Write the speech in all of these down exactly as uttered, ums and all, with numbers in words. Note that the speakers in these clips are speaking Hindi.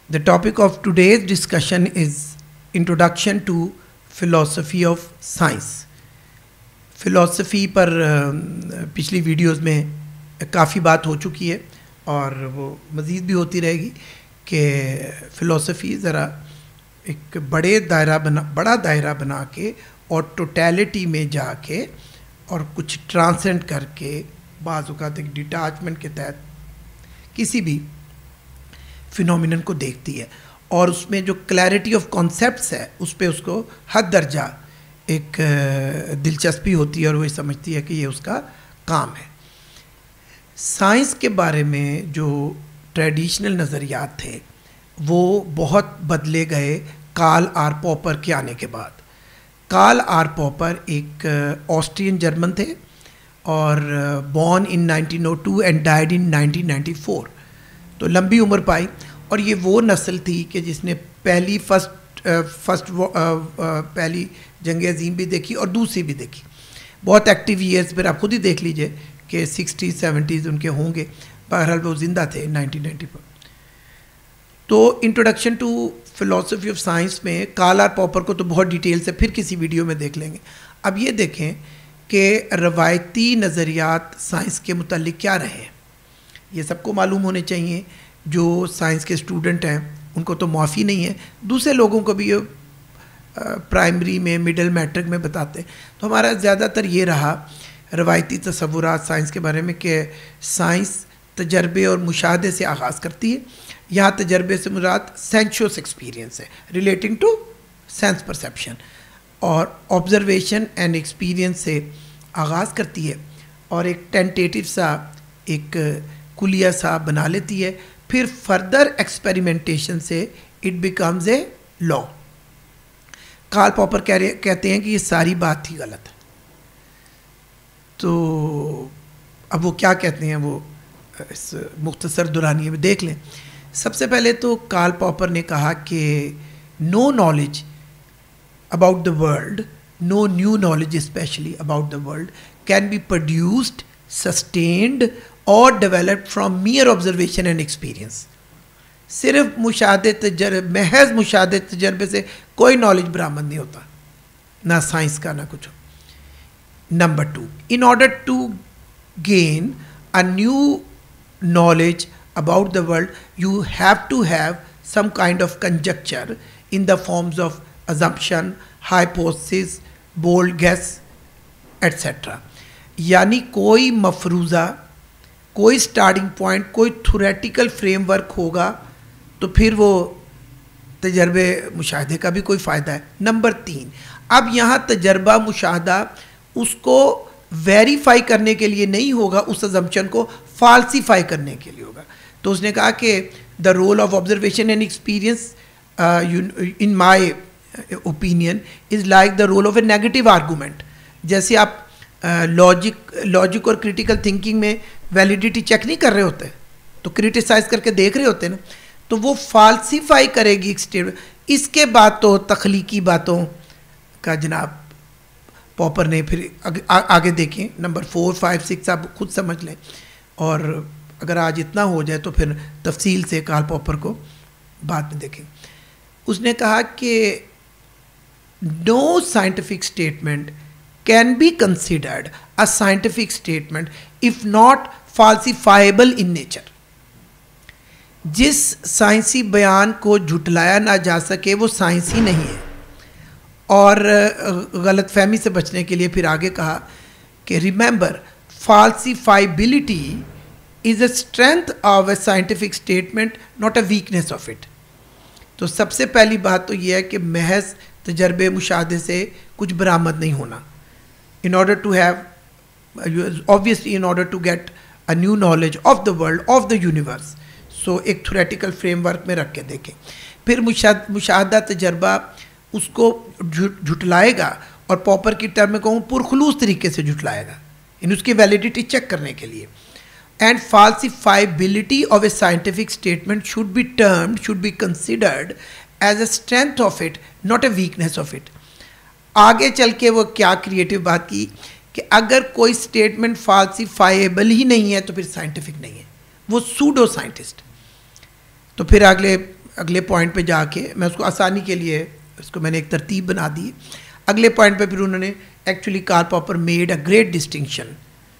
The topic of today's discussion is Introduction to Philosophy of Science. Philosophy पर पिछली वीडियोस में काफ़ी बात हो चुकी है और वो मज़ीद भी होती रहेगी कि फ़िलॉसफ़ी ज़रा एक बड़े दायरा बना बड़ा दायरा बना के और टोटलिटी में जाके और कुछ ट्रांसेंड करके बाज़ औक़ात एक डिटैचमेंट के तहत किसी भी फिनोमिनन को देखती है और उसमें जो क्लैरिटी ऑफ कॉन्सेप्ट्स है उस पर उसको हद दर्जा एक दिलचस्पी होती है और वो समझती है कि ये उसका काम है। साइंस के बारे में जो ट्रेडिशनल नज़रियात थे वो बहुत बदले गए कार्ल आर पॉपर के आने के बाद। कार्ल आर पॉपर एक ऑस्ट्रियन जर्मन थे और born in nineteen O two and died in nineteen ninety four, तो लंबी उम्र पाई। और ये वो नस्ल थी कि जिसने पहली फर्स्ट फर्स्ट पहली जंग अज़ीम भी देखी और दूसरी भी देखी। बहुत एक्टिव ईयर्स फिर आप खुद ही देख लीजिए कि सिक्सटीज़ सेवेंटीज़ उनके होंगे, बहरहाल वो ज़िंदा थे नाइनटीन नाइंटी फोर। तो introduction to philosophy of science में कार्ल आर पॉपर को तो बहुत डिटेल से फिर किसी वीडियो में देख लेंगे। अब ये देखें कि रवायती नज़रियात साइंस के मुतालिक क्या रहे हैं, ये सबको मालूम होने चाहिए। जो साइंस के स्टूडेंट हैं उनको तो माफ़ी नहीं है, दूसरे लोगों को भी ये प्राइमरी में मिडिल मैट्रिक में बताते हैं। तो हमारा ज़्यादातर ये रहा रवायती तसव्वुरात साइंस के बारे में कि साइंस तजर्बे और मुशाहदे से आगाज़ करती है। यहाँ तजर्बे से मुराद सेंशुअस एक्सपीरियंस है रिलेटिंग टू सेंस परसेप्शन, और ऑब्जर्वेशन एंड एक्सपीरियंस से आगाज़ करती है और एक टेंटेटिव सा एक कुलिया सा बना लेती है। फिर फर्दर एक्सपेरिमेंटेशन से it becomes a law. Karl Popper कह रहे कहते हैं कि ये सारी बात ही गलत है। तो अब वो क्या कहते हैं वो इस मुख्तसर दुरानिये में देख लें। सबसे पहले तो कार्ल पॉपर ने कहा कि no knowledge about the world, no new knowledge specially about the world can be produced, sustained और developed from mere observation and experience. सिर्फ मुशाहदे तजर्बे, महज मुशाहदे तजर्बे से कोई नॉलेज बरामद नहीं होता, ना साइंस का ना कुछ। Number two, in order to gain a new knowledge about the world you have to have some kind of conjecture in the forms of assumption, hypothesis, bold guess, etcetera. यानी कोई मफरूज़ा, कोई स्टार्टिंग पॉइंट, कोई थ्योरेटिकल फ्रेमवर्क होगा तो फिर वो तजर्बे मुशाहदे का भी कोई फ़ायदा है। नंबर तीन, अब यहाँ तजर्बा मुशाहदा उसको वेरीफाई करने के लिए नहीं होगा, उस अजम्पशन को फाल्सीफाई करने के लिए होगा। तो उसने कहा कि the role of observation and experience in my opinion is like the role of a negative argument. जैसे आप लॉजिक uh, लॉजिक और क्रिटिकल थिंकिंग में वैलिडिटी चेक नहीं कर रहे होते, तो क्रिटिसाइज करके देख रहे होते ना, तो वो फाल्सीफाई करेगी स्टेट। इसके बाद तो तख्लीकी बातों का जनाब पॉपर ने फिर आगे, आ, आगे देखें नंबर फोर फाइव सिक्स आप खुद समझ लें। और अगर आज इतना हो जाए तो फिर तफसील से कार्ल पॉपर को बाद में देखें। उसने कहा कि no scientific statement can be considered a scientific statement if not falsifiable in nature। जिस साइंसी बयान को झुटलाया ना जा सके वो साइंस ही नहीं है। और गलत फहमी से बचने के लिए फिर आगे कहा कि remember falsifiability is a strength of a scientific statement, not a weakness of it। तो सबसे पहली बात तो यह है कि महज तजर्बे मुशाहदे से कुछ बरामद नहीं होना। In order to have obviously in order to get a new knowledge of the world of the universe, so एक थ्योरेटिकल फ्रेमवर्क में रख के देखें। फिर मुशाहदा तजर्बा उसको झुटलाएगा और पॉपर की टर्म में कहूँ पुरखलूस तरीके से झुटलाएगा, इन उसकी वैलिडिटी चेक करने के लिए। And falsifiability of a scientific statement should be termed, should be considered as a strength of it, not a weakness of it। आगे चल के वो क्या क्रिएटिव बात की कि अगर कोई स्टेटमेंट फाल्सिफाइबल ही नहीं है तो फिर साइंटिफिक नहीं है, वो सूडो साइंटिस्ट। तो फिर अगले अगले पॉइंट पे जाके मैं उसको आसानी के लिए उसको मैंने एक तरतीब बना दी। अगले पॉइंट पे फिर उन्होंने actually Karl Popper made a great distinction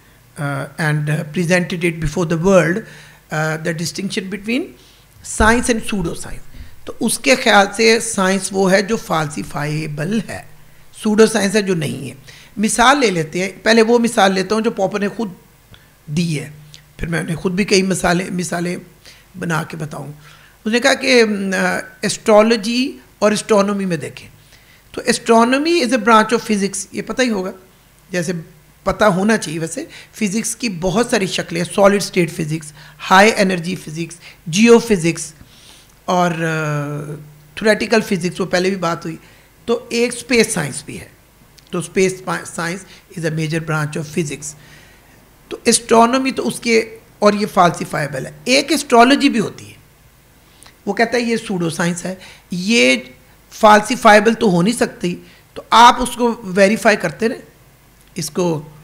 and presented it before the world, the distinction between science and pseudo science. तो उसके ख्याल से साइंस वो है जो फाल्सिफाइबल है, सूडो साइंस है जो नहीं है। मिसाल ले लेते हैं, पहले वो मिसाल लेता हूँ जो पॉपर ने खुद दी है, फिर मैंने खुद भी कई मिसालें मिसालें बना के बताऊँ। उसने कहा कि एस्ट्रोलॉजी और एस्ट्रोनॉमी में देखें तो astronomy is a branch of physics, ये पता ही होगा, जैसे पता होना चाहिए वैसे। फिज़िक्स की बहुत सारी शक्लें, solid state physics, high energy physics, geo physics और थ्योरेटिकल फिज़िक्स, वो पहले भी बात हुई। तो एक स्पेस साइंस भी है, तो space science is a major branch of physics. तो एस्ट्रोनॉमी तो उसके, और ये फाल्सिफाइबल है। एक एस्ट्रोलॉजी भी होती है, वो कहता है ये सूडो साइंस है, ये फाल्सिफाइबल तो हो नहीं सकती, तो आप उसको वेरीफाई करते रहे, इसको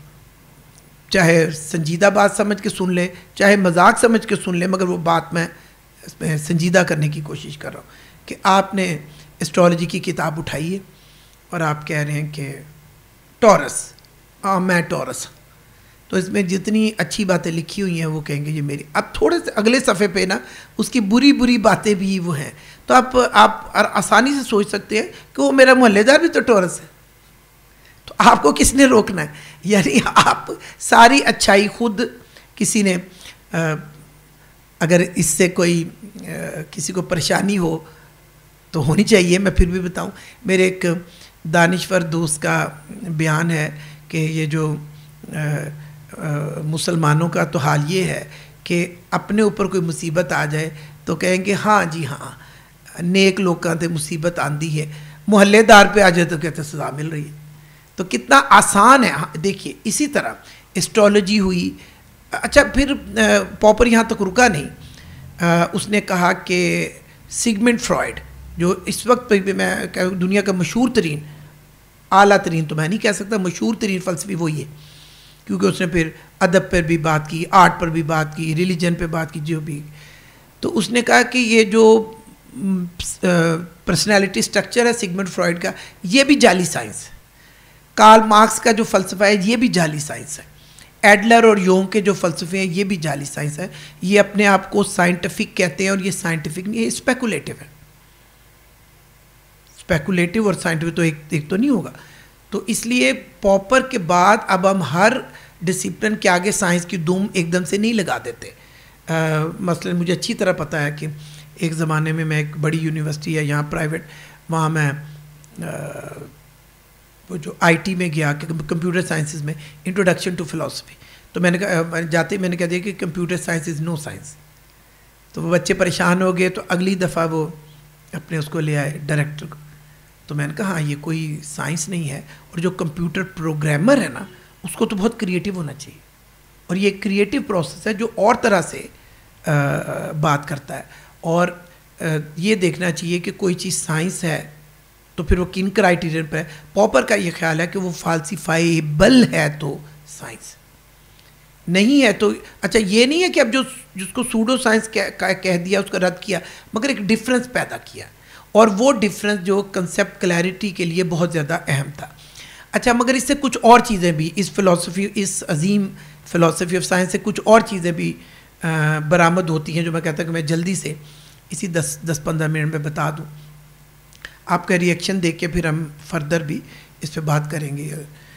चाहे संजीदा बात समझ के सुन ले, चाहे मजाक समझ के सुन ले, मगर वो बात मैं इसमें संजीदा करने की कोशिश कर रहा हूँ कि आपने एस्ट्रोलॉजी की किताब उठाई है और आप कह रहे हैं कि टॉरस, हाँ मैं टॉरस, तो इसमें जितनी अच्छी बातें लिखी हुई हैं वो कहेंगे ये मेरी। अब थोड़े से अगले सफ़े पे ना उसकी बुरी बुरी बातें भी वो हैं, तो आप आप आसानी से सोच सकते हैं कि वो मेरा मोहल्लेदार भी तो टॉरस है, तो आपको किसने रोकना है? यानी आप सारी अच्छाई खुद, किसी ने आ, अगर इससे कोई आ, किसी को परेशानी हो तो होनी चाहिए, मैं फिर भी बताऊं। मेरे एक दानिश्वर दोस्त का बयान है कि ये जो आ, आ, मुसलमानों का तो हाल ये है कि अपने ऊपर कोई मुसीबत आ जाए तो कहेंगे हाँ जी हाँ नेक लोगों से मुसीबत आंदी है, मोहल्लेदार पे आ जाए तो कहते सज़ा मिल रही है। तो कितना आसान है। हाँ, देखिए इसी तरह एस्ट्रोलॉजी हुई। अच्छा, फिर पॉपर यहाँ तक रुका नहीं, आ, उसने कहा कि सिगमंड फ्रॉयड जो इस वक्त पे भी मैं कहूँ दुनिया का मशहूर तरीन, आला तरीन तो मैं नहीं कह सकता, मशहूर तरीन फ़लसफ़ी वही है, क्योंकि उसने फिर अदब पर भी बात की, आर्ट पर भी बात की, रिलीजन पे बात की, जो भी। तो उसने कहा कि ये जो पर्सनैलिटी स्ट्रक्चर है सिगमंड फ्रॉयड का, ये भी जाली साइंस है। कार्ल मार्क्स का जो फ़लसफ़ा है ये भी जाली साइंस है। एडलर और योंग के जो फ़लसफ़े हैं ये भी जाली साइंस है। ये अपने आप को साइंटिफिक कहते हैं और ये साइंटिफिक नहीं है, स्पेकुलेटिव है। स्पेकुलेटिव और साइंटिफिक तो एक एक तो नहीं होगा। तो इसलिए पॉपर के बाद अब हम हर डिसिप्लिन के आगे साइंस की दुम एकदम से नहीं लगा देते। मसलन मुझे अच्छी तरह पता है कि एक ज़माने में मैं एक बड़ी यूनिवर्सिटी है यहाँ प्राइवेट, वहाँ मैं आ, वो जो आईटी में गया कि कंप्यूटर साइंसेस में इंट्रोडक्शन टू फिलॉसफी, तो मैंने कहा जाते ही मैंने कह दिया कि computer science is no science. तो वो बच्चे परेशान हो गए, तो अगली दफ़ा वो अपने उसको ले आए डायरेक्टर को, तो मैंने कहा हाँ ये कोई साइंस नहीं है, और जो कंप्यूटर प्रोग्रामर है ना उसको तो बहुत क्रिएटिव होना चाहिए, और ये क्रिएटिव प्रोसेस है जो और तरह से आ, बात करता है, और आ, ये देखना चाहिए कि कोई चीज़ साइंस है तो फिर वो किन क्राइटेरियन पर है। पॉपर का ये ख्याल है कि वो फाल्सिफाइबल है तो साइंस नहीं है तो अच्छा, ये नहीं है कि अब जो जिसको सूडो साइंस कह, कह दिया उसका रद्द किया, मगर एक डिफरेंस पैदा किया, और वो डिफरेंस जो कंसेप्ट क्लैरिटी के लिए बहुत ज़्यादा अहम था। अच्छा, मगर इससे कुछ और चीज़ें भी इस फ़िलासफ़ी इस अजीम फ़िलासफ़ी ऑफ साइंस से कुछ और चीज़ें भी बरामद होती हैं, जो मैं कहता हूँ कि मैं जल्दी से इसी दस दस पंद्रह मिनट में बता दूँ। आपका रिएक्शन देख के फिर हम फर्दर भी इस पर बात करेंगे।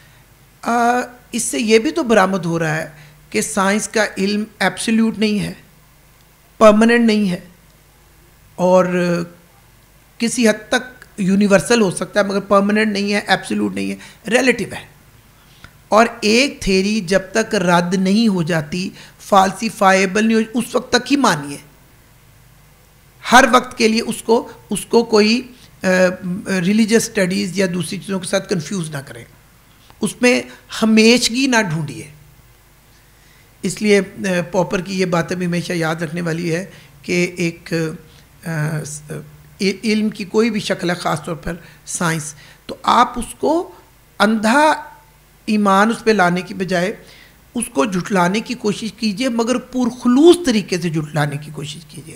आ, इससे ये भी तो बरामद हो रहा है कि साइंस का इल्म एब्सोल्यूट नहीं है, परमानेंट नहीं है, और किसी हद तक यूनिवर्सल हो सकता है मगर परमानेंट नहीं है, एब्सोल्यूट नहीं है, रिलेटिव है। और एक थ्योरी जब तक रद्द नहीं हो जाती, फाल्सिफाइबल नहीं हो, उस वक्त तक ही मानिए। हर वक्त के लिए उसको उसको कोई रिलीजियस uh, स्टडीज़ या दूसरी चीज़ों के साथ कंफ्यूज ना करें, उसमें हमेशगी ना ढूंढिए। इसलिए uh, पॉपर की ये बातें भी हमेशा याद रखने वाली है कि एक uh, इल्म की कोई भी शक्ल है, ख़ास तौर पर साइंस, तो आप उसको अंधा ईमान उस पर लाने की बजाय उसको झुटलाने की कोशिश कीजिए, मगर पुरखुलूस तरीके से झुटलाने की कोशिश कीजिए।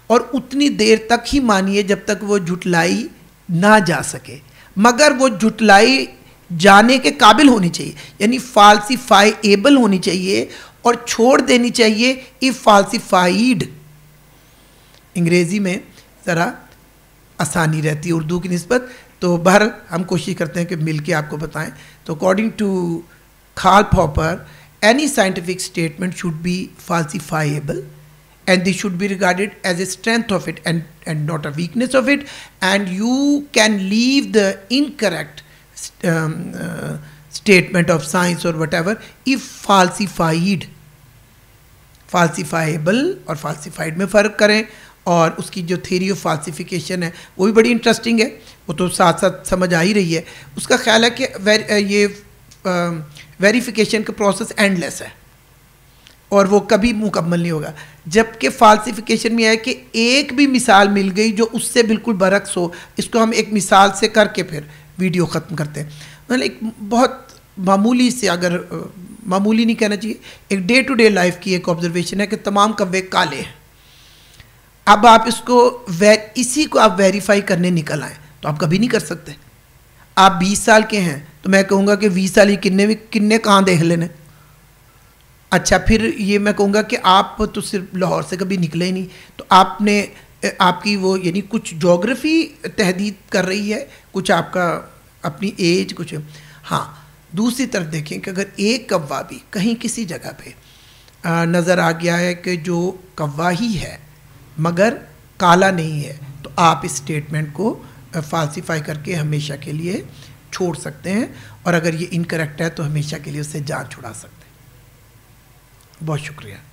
और उतनी देर तक ही मानिए जब तक वो झुटलाई ना जा सके, मगर वो झुटलाई जाने के काबिल होनी चाहिए, यानी फाल्सिफाइएबल होनी चाहिए और छोड़ देनी चाहिए इफ फाल्सिफाइड। अंग्रेज़ी में ज़रा आसानी रहती है उर्दू की निस्बत, तो बहर हम कोशिश करते हैं कि मिल के आपको बताएं। तो according to Karl Popper, any scientific statement should be falsifiable and this should be regarded as a strength of it and, and not a weakness of it, and you can leave the incorrect um, uh, statement of science or whatever if falsified. falsifiable और falsified में फ़र्क करें, और उसकी जो theory of falsification है वो भी बड़ी इंटरेस्टिंग है, वो तो साथ साथ समझ आ ही रही है। उसका ख्याल है कि ये वेरिफिकेशन का प्रोसेस एंडलेस है और वो कभी मुकम्मल नहीं होगा, जबकि फाल्सिफिकेशन में है कि एक भी मिसाल मिल गई जो उससे बिल्कुल बरक्स हो, इसको हम एक मिसाल से करके फिर वीडियो ख़त्म करते हैं। मतलब एक बहुत मामूली से, अगर मामूली नहीं कहना चाहिए, एक डे टू डे लाइफ की एक ऑब्जर्वेशन है कि तमाम कव्वे काले हैं। अब आप इसको वे इसी को आप वेरीफाई करने निकल आए तो आप कभी नहीं कर सकते। आप बीस साल के हैं तो मैं कहूँगा कि बीस साल ही किन्ने भी किन्ने कहाँ देख लेने। अच्छा, फिर ये मैं कहूँगा कि आप तो सिर्फ लाहौर से कभी निकले ही नहीं, तो आपने आपकी वो यानी कुछ जोग्राफ़ी तहदीद कर रही है, कुछ आपका अपनी एज, कुछ। हाँ, दूसरी तरफ देखें कि अगर एक कव्वा भी कहीं किसी जगह पे नज़र आ गया है कि जो कव्वा ही है मगर काला नहीं है, तो आप इस स्टेटमेंट को फाल्सिफाई करके हमेशा के लिए छोड़ सकते हैं, और अगर ये इनकरेक्ट है तो हमेशा के लिए उससे जान छुड़ा सकते हैं। बहुत शुक्रिया।